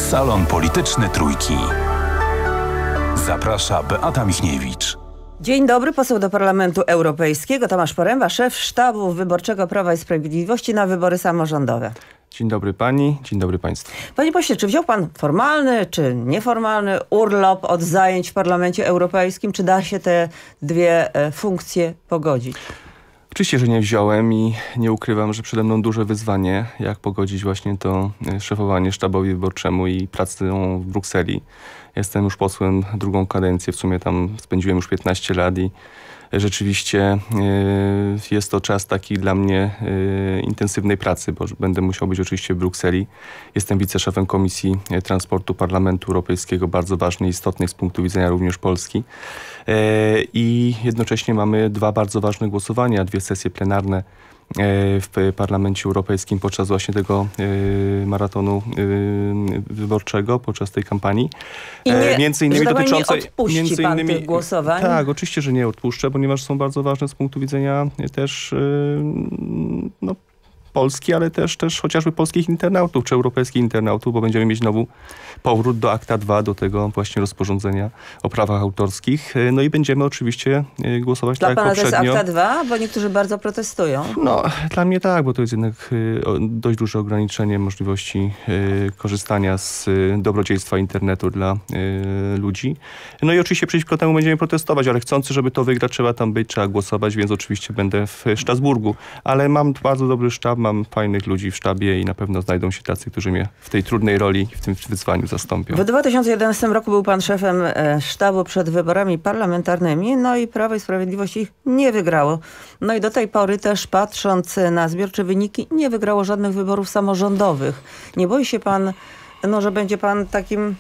Salon Polityczny Trójki. Zaprasza Beata Michniewicz. Dzień dobry, poseł do Parlamentu Europejskiego Tomasz Poręba, szef sztabu wyborczego Prawa i Sprawiedliwości na wybory samorządowe. Dzień dobry pani, dzień dobry państwu. Panie pośle, czy wziął pan formalny czy nieformalny urlop od zajęć w Parlamencie Europejskim? Czy da się te dwie funkcje pogodzić? Oczywiście, że nie wziąłem i nie ukrywam, że przede mną duże wyzwanie, jak pogodzić właśnie to szefowanie sztabowi wyborczemu i pracę w Brukseli. Jestem już posłem drugą kadencję, w sumie tam spędziłem już 15 lat i rzeczywiście jest to czas taki dla mnie intensywnej pracy, bo będę musiał być oczywiście w Brukseli. Jestem wiceszefem Komisji Transportu Parlamentu Europejskiego, bardzo ważnej, istotnej z punktu widzenia również Polski. I jednocześnie mamy dwa bardzo ważne głosowania, dwie sesje plenarne w Parlamencie Europejskim podczas właśnie tego maratonu wyborczego, podczas tej kampanii. I nie, między innymi dotyczącej, nie odpuści pan tych głosowań? Tak, oczywiście, że nie odpuszczę, ponieważ są bardzo ważne z punktu widzenia też Polski, ale też chociażby polskich internautów, czy europejskich internautów, bo będziemy mieć znowu powrót do Akta 2, do tego właśnie rozporządzenia o prawach autorskich. No i będziemy oczywiście głosować tak jak poprzednio. Dla pana to jest Akta 2? Bo niektórzy bardzo protestują. No, dla mnie tak, bo to jest jednak dość duże ograniczenie możliwości korzystania z dobrodziejstwa internetu dla ludzi. No i oczywiście przeciwko temu będziemy protestować, ale chcący, żeby to wygrać, trzeba tam być, trzeba głosować, więc oczywiście będę w Strasburgu. Ale mam bardzo dobry sztab, mam fajnych ludzi w sztabie i na pewno znajdą się tacy, którzy mnie w tej trudnej roli, w tym wyzwaniu zastąpią. W 2011 roku był pan szefem sztabu przed wyborami parlamentarnymi, no i Prawo i Sprawiedliwość ich nie wygrało. No i do tej pory też, patrząc na zbiorcze wyniki, nie wygrało żadnych wyborów samorządowych. Nie boi się pan, że będzie pan takim,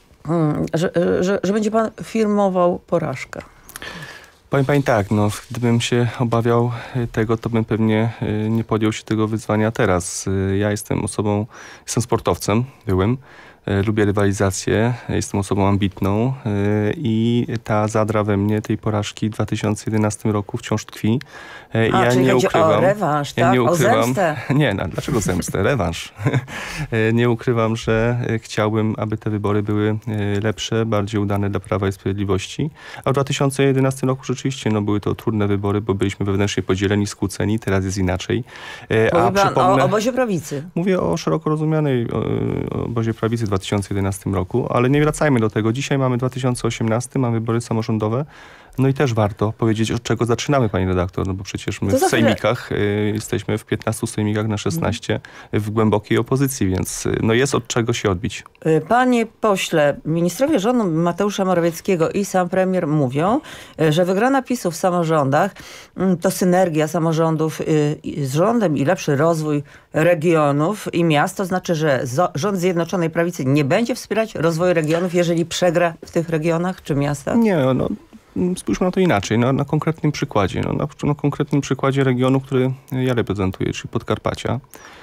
że będzie pan firmował porażkę? Powiem pani tak, gdybym się obawiał tego, to bym pewnie nie podjął się tego wyzwania teraz. Ja jestem sportowcem, lubię rywalizację, jestem osobą ambitną i ta zadra we mnie tej porażki w 2011 roku wciąż tkwi. Ja nie ukrywam. O rewanż, tak? O zemstę? Nie, dlaczego zemstę? Rewanż. Nie ukrywam, że chciałbym, aby te wybory były lepsze, bardziej udane dla Prawa i Sprawiedliwości. A w 2011 roku rzeczywiście były to trudne wybory, bo byliśmy wewnętrznie podzieleni, skłóceni, teraz jest inaczej. Mówi pan o obozie prawicy. Mówię o szeroko rozumianej obozie prawicy w 2011 roku, ale nie wracajmy do tego. Dzisiaj mamy 2018, mamy wybory samorządowe. No i też warto powiedzieć, od czego zaczynamy, pani redaktor, bo przecież my w sejmikach jesteśmy w 15 sejmikach na 16 w głębokiej opozycji, więc jest od czego się odbić. Panie pośle, ministrowie rządu Mateusza Morawieckiego i sam premier mówią, że wygrana PiS-u w samorządach to synergia samorządów z rządem i lepszy rozwój regionów i miast. To znaczy, że rząd Zjednoczonej Prawicy nie będzie wspierać rozwoju regionów, jeżeli przegra w tych regionach czy miastach? Nie, spójrzmy na to inaczej, na konkretnym przykładzie. Na konkretnym przykładzie regionu, który ja reprezentuję, czyli Podkarpacia.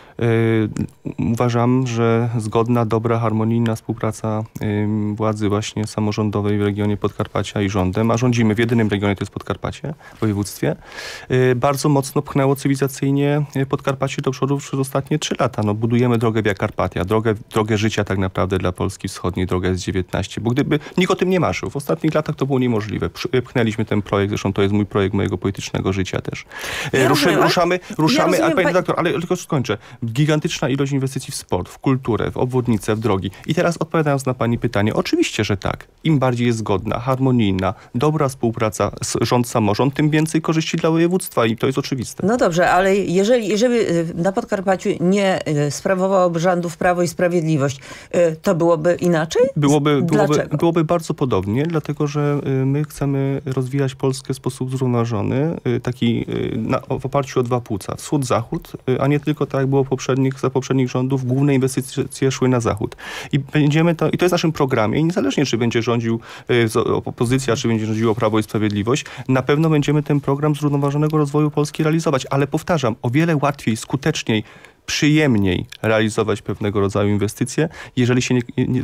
Uważam, że zgodna, dobra, harmonijna współpraca władzy właśnie samorządowej w regionie Podkarpacia i rządem, a rządzimy w jedynym regionie, to jest Podkarpacie, w województwie, bardzo mocno pchnęło cywilizacyjnie Podkarpacie do przodu przez ostatnie 3 lata. Budujemy drogę Via Carpatia, drogę życia tak naprawdę dla Polski Wschodniej, drogę S19, bo gdyby nikt o tym nie marzył, w ostatnich latach to było niemożliwe. Pchnęliśmy ten projekt, zresztą to jest mój projekt mojego politycznego życia też. Ruszamy, ale pani redaktor, ale tylko skończę. Gigantyczna ilość inwestycji w sport, w kulturę, w obwodnice, w drogi. I teraz odpowiadając na pani pytanie, oczywiście, że tak. Im bardziej jest zgodna, harmonijna, dobra współpraca rząd-samorząd, tym więcej korzyści dla województwa i to jest oczywiste. No dobrze, ale jeżeli na Podkarpaciu nie sprawowałoby rządów Prawo i Sprawiedliwość, to byłoby inaczej? Byłoby bardzo podobnie, dlatego że my chcemy rozwijać Polskę w sposób zrównoważony, taki w oparciu o 2 płuca. Wschód-zachód, a nie tylko tak jak było za poprzednich rządów, główne inwestycje szły na zachód. I to jest w naszym programie i niezależnie, czy będzie rządził opozycja, czy będzie rządziło Prawo i Sprawiedliwość, na pewno będziemy ten program zrównoważonego rozwoju Polski realizować. Ale powtarzam, o wiele łatwiej, skuteczniej przyjemniej realizować pewnego rodzaju inwestycje, jeżeli się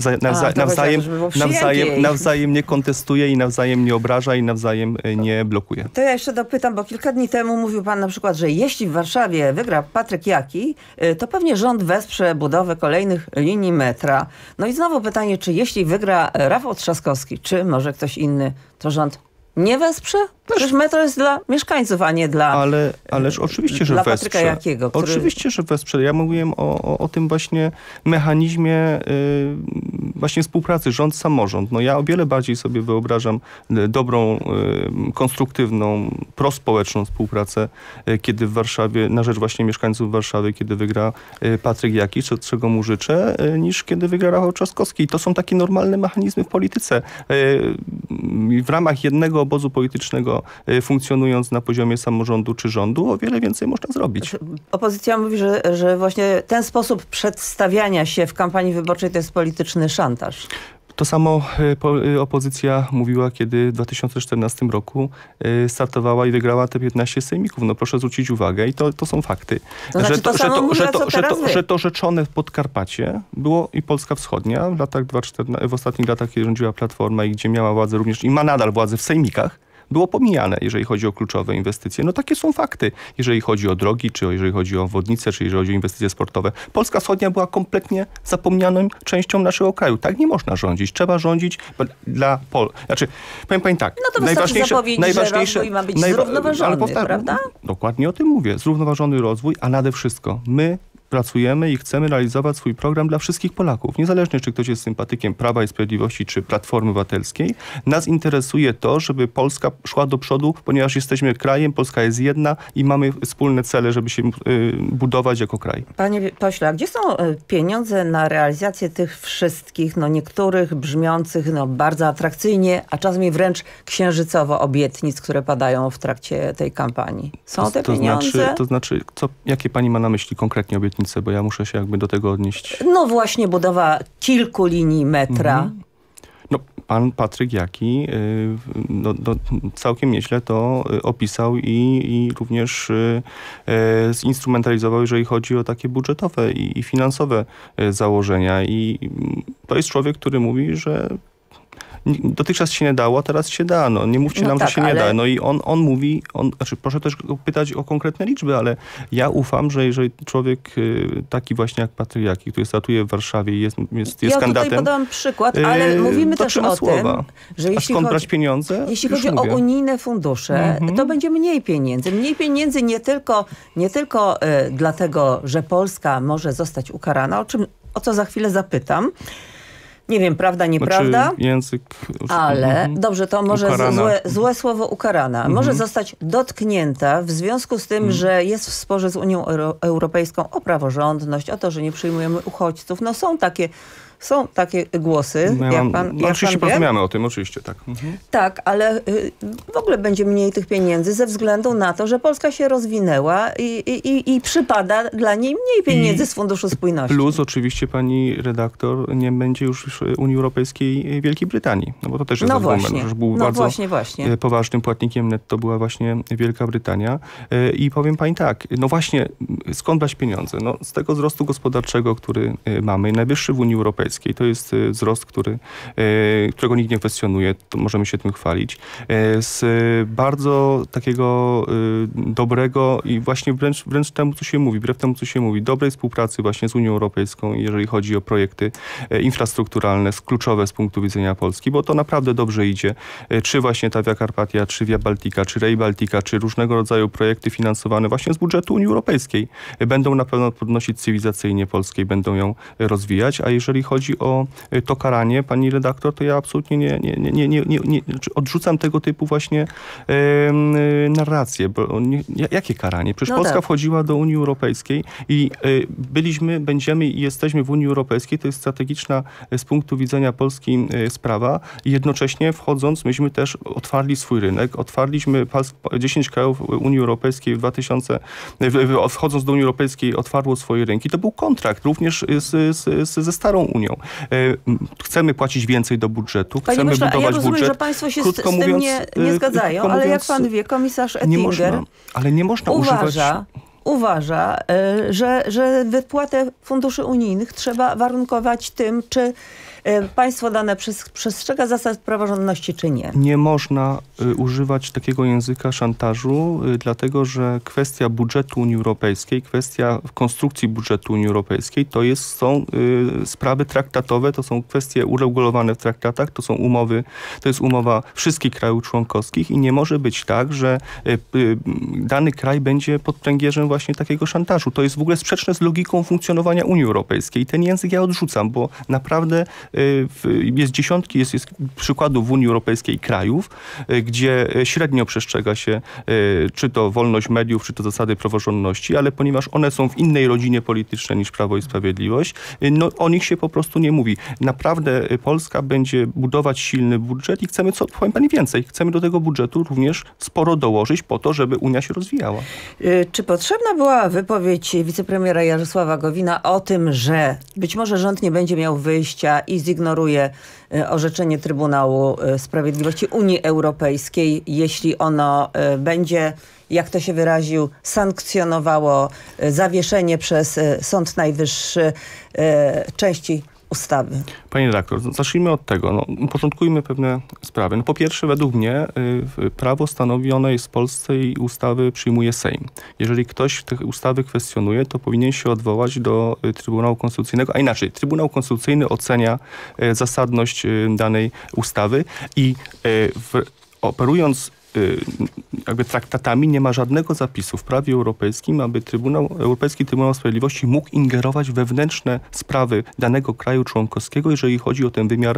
nawzajem nie kontestuje i nawzajem nie obraża i nawzajem nie blokuje. To ja jeszcze dopytam, bo kilka dni temu mówił pan na przykład, że jeśli w Warszawie wygra Patryk Jaki, to pewnie rząd wesprze budowę kolejnych linii metra. No i znowu pytanie, czy jeśli wygra Rafał Trzaskowski, czy może ktoś inny, to rząd nie wesprze? Przecież metro jest dla mieszkańców, a nie dla Ależ oczywiście, że dla wesprze. Patryka Jakiego. Oczywiście, że wesprze. Ja mówiłem o tym właśnie mechanizmie właśnie współpracy rząd-samorząd. No ja o wiele bardziej sobie wyobrażam dobrą, konstruktywną, prospołeczną współpracę, kiedy w Warszawie, na rzecz właśnie mieszkańców Warszawy, kiedy wygra Patryk Jaki, czego mu życzę, niż kiedy wygra Rafał Trzaskowski. I to są takie normalne mechanizmy w polityce. W ramach jednego obozu politycznego funkcjonując na poziomie samorządu czy rządu, o wiele więcej można zrobić. Opozycja mówi, że właśnie ten sposób przedstawiania się w kampanii wyborczej to jest polityczny szantaż. To samo opozycja mówiła, kiedy w 2014 roku startowała i wygrała te 15 sejmików. No proszę zwrócić uwagę i to są fakty. To znaczy że to rzeczone Podkarpacie było i Polska Wschodnia w ostatnich latach, kiedy rządziła Platforma i gdzie miała władzę również i ma nadal władzę w sejmikach, było pomijane, jeżeli chodzi o kluczowe inwestycje. No takie są fakty. Jeżeli chodzi o drogi, czy jeżeli chodzi o obwodnice, czy jeżeli chodzi o inwestycje sportowe. Polska Wschodnia była kompletnie zapomnianą częścią naszego kraju. Tak nie można rządzić. Trzeba rządzić dla Znaczy, powiem pani tak. No to wystarczy zapowiedź, że rozwój ma być zrównoważony, prawda? Dokładnie o tym mówię. Zrównoważony rozwój, a nade wszystko my pracujemy i chcemy realizować swój program dla wszystkich Polaków. Niezależnie, czy ktoś jest sympatykiem Prawa i Sprawiedliwości, czy Platformy Obywatelskiej. Nas interesuje to, żeby Polska szła do przodu, ponieważ jesteśmy krajem, Polska jest jedna i mamy wspólne cele, żeby się budować jako kraj. Panie pośle, a gdzie są pieniądze na realizację tych wszystkich, niektórych brzmiących bardzo atrakcyjnie, a czasami wręcz księżycowo obietnic, które padają w trakcie tej kampanii? Są te pieniądze? To znaczy, jakie pani ma na myśli konkretnie obietnice? Bo ja muszę się jakby do tego odnieść. No właśnie budowa kilku linii metra. No, pan Patryk Jaki całkiem nieźle to opisał i również zinstrumentalizował, jeżeli chodzi o takie budżetowe i finansowe założenia. I to jest człowiek, który mówi, że dotychczas się nie dało, a teraz się da. No, nie mówcie nam, że się nie da. No i on mówi, proszę też pytać o konkretne liczby, ale ja ufam, że jeżeli człowiek taki właśnie jak Patryk Jaki, który statuje w Warszawie i jest kandydatem... Ja tutaj podam przykład, ale mówimy też o tym, że jeśli brać pieniądze? Jeśli chodzi o unijne fundusze, to będzie mniej pieniędzy. Mniej pieniędzy nie tylko dlatego, że Polska może zostać ukarana, o co za chwilę zapytam. Nie wiem, prawda, nieprawda? Znaczy język... Ale, dobrze, to może złe słowo ukarana. Może zostać dotknięta w związku z tym, że jest w sporze z Unią Europejską o praworządność, o to, że nie przyjmujemy uchodźców. No są takie głosy, jak pan oczywiście porozmawiamy o tym, oczywiście, tak. Tak, ale w ogóle będzie mniej tych pieniędzy ze względu na to, że Polska się rozwinęła i przypada dla niej mniej pieniędzy z Funduszu Spójności. Plus oczywiście pani redaktor nie będzie już w Unii Europejskiej Wielkiej Brytanii. No bo to też jest argument, że był bardzo poważnym płatnikiem netto była właśnie Wielka Brytania. I powiem pani tak, no właśnie, skąd brać pieniądze? No z tego wzrostu gospodarczego, który mamy, najwyższy w Unii Europejskiej. To jest wzrost, którego nikt nie kwestionuje, to możemy się tym chwalić. Z bardzo takiego dobrego i właśnie wręcz temu, co się mówi, wbrew temu, co się mówi, dobrej współpracy właśnie z Unią Europejską, jeżeli chodzi o projekty infrastrukturalne, kluczowe z punktu widzenia Polski, bo to naprawdę dobrze idzie. Czy właśnie ta Via Carpatia, czy Via Baltica, czy Rail Baltica, czy różnego rodzaju projekty finansowane właśnie z budżetu Unii Europejskiej będą na pewno podnosić cywilizacyjnie Polskę i będą ją rozwijać, a jeżeli chodzi o to karanie, pani redaktor, to ja absolutnie nie odrzucam tego typu właśnie narracje. Bo jakie karanie? Przecież Polska wchodziła do Unii Europejskiej i będziemy i jesteśmy w Unii Europejskiej. To jest strategiczna z punktu widzenia Polski sprawa. I jednocześnie wchodząc, myśmy też otwarli swój rynek. Otwarliśmy 10 krajów Unii Europejskiej wchodząc do Unii Europejskiej otwarło swoje rynki. To był kontrakt również ze starą Unią. Chcemy płacić więcej do budżetu, chcemy budować budżet. Ja rozumiem, że państwo się z tym nie zgadzają, ale jak pan wie, komisarz Oettinger nie można uważa, uważa, że wypłatę funduszy unijnych trzeba warunkować tym, czy państwo dane przestrzega zasad praworządności, czy nie. Nie można używać takiego języka szantażu, dlatego że kwestia budżetu Unii Europejskiej, kwestia konstrukcji budżetu Unii Europejskiej są sprawy traktatowe, to są kwestie uregulowane w traktatach, to jest umowa wszystkich krajów członkowskich i nie może być tak, że dany kraj będzie pod pręgierzem właśnie takiego szantażu. To jest w ogóle sprzeczne z logiką funkcjonowania Unii Europejskiej. I ten język ja odrzucam, bo naprawdę jest dziesiątki przykładów w Unii Europejskiej krajów, gdzie średnio przestrzega się czy to wolność mediów, czy to zasady praworządności, ale ponieważ one są w innej rodzinie politycznej niż Prawo i Sprawiedliwość, no o nich się po prostu nie mówi. Naprawdę Polska będzie budować silny budżet i chcemy, powiem pani więcej, chcemy do tego budżetu również sporo dołożyć po to, żeby Unia się rozwijała. Czy potrzebna była wypowiedź wicepremiera Jarosława Gowina o tym, że być może rząd nie będzie miał wyjścia i zignoruje orzeczenie Trybunału Sprawiedliwości Unii Europejskiej, jeśli ono będzie, jak to się wyraził, sankcjonowało zawieszenie przez Sąd Najwyższy części ustawy? Pani redaktor, zacznijmy od tego. Uporządkujmy pewne sprawy. Po pierwsze, według mnie prawo stanowione jest w Polsce i ustawy przyjmuje Sejm. Jeżeli ktoś te ustawy kwestionuje, to powinien się odwołać do Trybunału Konstytucyjnego, a inaczej, Trybunał Konstytucyjny ocenia zasadność danej ustawy i operując jakby traktatami nie ma żadnego zapisu w prawie europejskim, aby Europejski Trybunał Sprawiedliwości mógł ingerować w wewnętrzne sprawy danego kraju członkowskiego, jeżeli chodzi o ten wymiar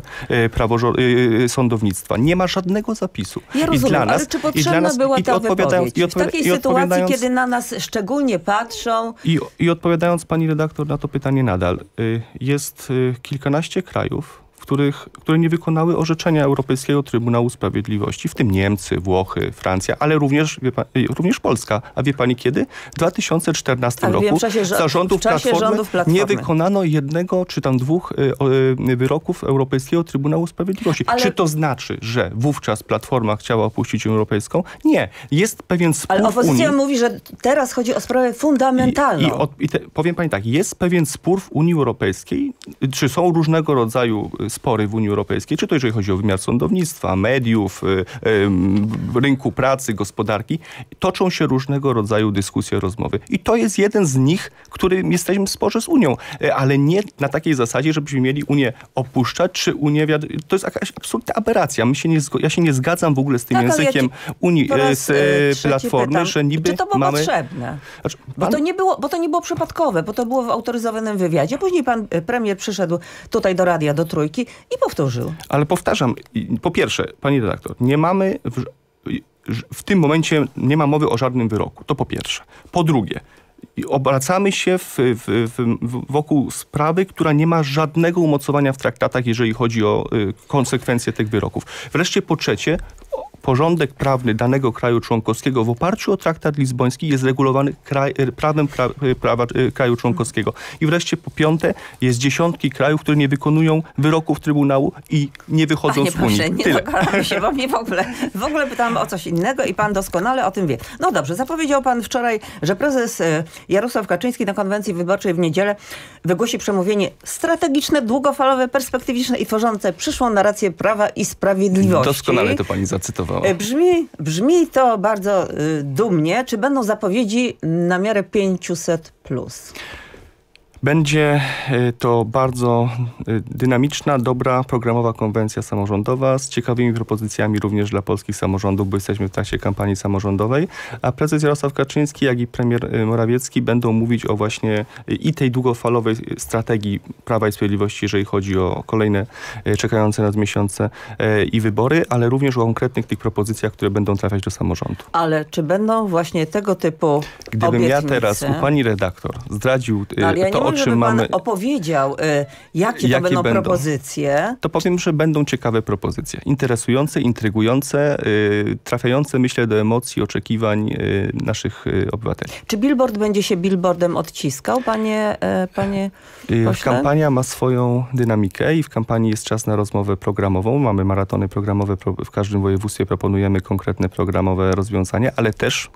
sądownictwa. Nie ma żadnego zapisu. Ja rozumiem, ale czy potrzebna była ta wypowiedź? W takiej sytuacji, kiedy na nas szczególnie patrzą... I odpowiadając pani redaktor na to pytanie nadal, jest kilkanaście krajów, które nie wykonały orzeczenia Europejskiego Trybunału Sprawiedliwości, w tym Niemcy, Włochy, Francja, ale również Polska. A wie pani kiedy? W 2014 roku za rządów Platformy nie wykonano jednego czy tam dwóch wyroków Europejskiego Trybunału Sprawiedliwości. Ale... Czy to znaczy, że wówczas Platforma chciała opuścić Unię Europejską? Nie. Jest pewien spór Ale opozycja mówi, że teraz chodzi o sprawę fundamentalną. Powiem pani tak, jest pewien spór w Unii Europejskiej, czy są różnego rodzaju spory w Unii Europejskiej, czy to jeżeli chodzi o wymiar sądownictwa, mediów, rynku pracy, gospodarki, toczą się różnego rodzaju dyskusje, rozmowy. I to jest jeden z nich, którym jesteśmy w sporze z Unią, ale nie na takiej zasadzie, żebyśmy mieli Unię opuszczać, czy Unię... To jest jakaś absolutna aberracja. Ja się nie zgadzam w ogóle z tym językiem Unii, z Platformy, pytam, że niby czy to było potrzebne? Znaczy, bo to nie było przypadkowe, bo to było w autoryzowanym wywiadzie. Później pan premier przyszedł tutaj do radia, do Trójki i powtórzył. Ale powtarzam, po pierwsze, pani redaktor, nie mamy w tym momencie nie ma mowy o żadnym wyroku. To po pierwsze. Po drugie, obracamy się wokół sprawy, która nie ma żadnego umocowania w traktatach, jeżeli chodzi o konsekwencje tych wyroków. Wreszcie po trzecie, porządek prawny danego kraju członkowskiego w oparciu o traktat lizboński jest regulowany prawem prawa kraju członkowskiego. I wreszcie po piąte, jest dziesiątki krajów, które nie wykonują wyroków Trybunału i nie wychodzą z Unii. Proszę, nie dogadam się, bo mnie w ogóle pytałam o coś innego i pan doskonale o tym wie. No dobrze, zapowiedział pan wczoraj, że prezes Jarosław Kaczyński na konwencji wyborczej w niedzielę wygłosi przemówienie strategiczne, długofalowe, perspektywiczne i tworzące przyszłą narrację Prawa i Sprawiedliwości. Doskonale to pani zacytowała. Brzmi to bardzo dumnie. Czy będą zapowiedzi na miarę 500+? Będzie to bardzo dynamiczna, dobra, programowa konwencja samorządowa z ciekawymi propozycjami również dla polskich samorządów, bo jesteśmy w trakcie kampanii samorządowej, a prezes Jarosław Kaczyński, jak i premier Morawiecki będą mówić o właśnie i tej długofalowej strategii Prawa i Sprawiedliwości, jeżeli chodzi o kolejne czekające nas miesiące i wybory, ale również o konkretnych tych propozycjach, które będą trafiać do samorządu. Ale czy będą właśnie tego typu Gdybym obietnice? Ja teraz u pani redaktor zdradził to, o czym pan mamy... opowiedział, jakie to będą propozycje. To powiem, że będą ciekawe propozycje. Interesujące, intrygujące, trafiające, myślę, do emocji, oczekiwań naszych obywateli. Czy billboard będzie się billboardem odciskał, panie pośle? Kampania ma swoją dynamikę i w kampanii jest czas na rozmowę programową. Mamy maratony programowe, w każdym województwie proponujemy konkretne programowe rozwiązania, ale też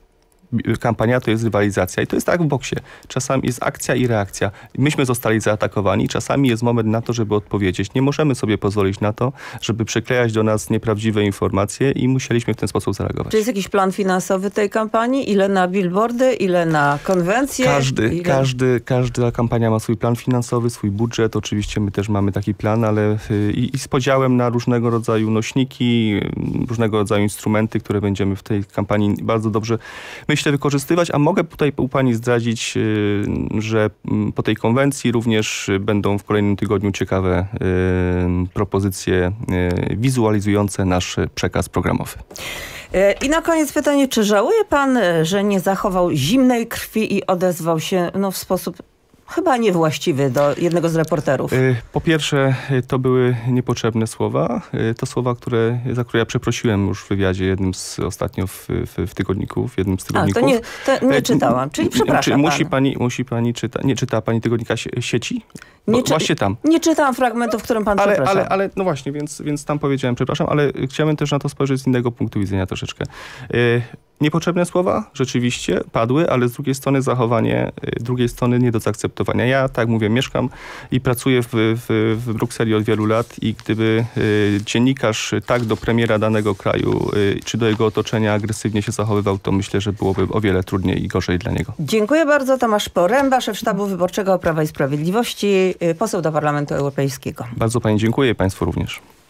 kampania to jest rywalizacja i to jest tak w boksie. Czasami jest akcja i reakcja. Myśmy zostali zaatakowani, czasami jest moment na to, żeby odpowiedzieć. Nie możemy sobie pozwolić na to, żeby przyklejać do nas nieprawdziwe informacje i musieliśmy w ten sposób zareagować. Czy jest jakiś plan finansowy tej kampanii? Ile na billboardy, ile na konwencje? Każda kampania ma swój plan finansowy, swój budżet. Oczywiście my też mamy taki plan, ale i z podziałem na różnego rodzaju nośniki, różnego rodzaju instrumenty, które będziemy w tej kampanii bardzo dobrze, myślę, wykorzystywać. A mogę tutaj u pani zdradzić, że po tej konwencji również będą w kolejnym tygodniu ciekawe propozycje wizualizujące nasz przekaz programowy. I na koniec pytanie, czy żałuje pan, że nie zachował zimnej krwi i odezwał się w sposób chyba niewłaściwy do jednego z reporterów? Po pierwsze, to były niepotrzebne słowa. To słowa, za które ja przeprosiłem już w wywiadzie jednym z ostatnio w tygodniku, w jednym z tygodników. To nie czytałam, czyli przepraszam Musi pani czytać. Nie czytała pani tygodnika sieci? Właśnie tam. Nie czytałam fragmentu, w którym pan przepraszał. Ale no właśnie, więc tam powiedziałem przepraszam, ale chciałem też na to spojrzeć z innego punktu widzenia troszeczkę. Niepotrzebne słowa rzeczywiście padły, ale z drugiej strony zachowanie drugiej strony nie do zaakceptowania. Ja, tak mówię, mieszkam i pracuję w Brukseli od wielu lat i gdyby dziennikarz tak do premiera danego kraju czy do jego otoczenia agresywnie się zachowywał, to myślę, że byłoby o wiele trudniej i gorzej dla niego. Dziękuję bardzo. Tomasz Poręba, szef Sztabu Wyborczego Prawa i Sprawiedliwości, poseł do Parlamentu Europejskiego. Bardzo pani dziękuję i państwu również.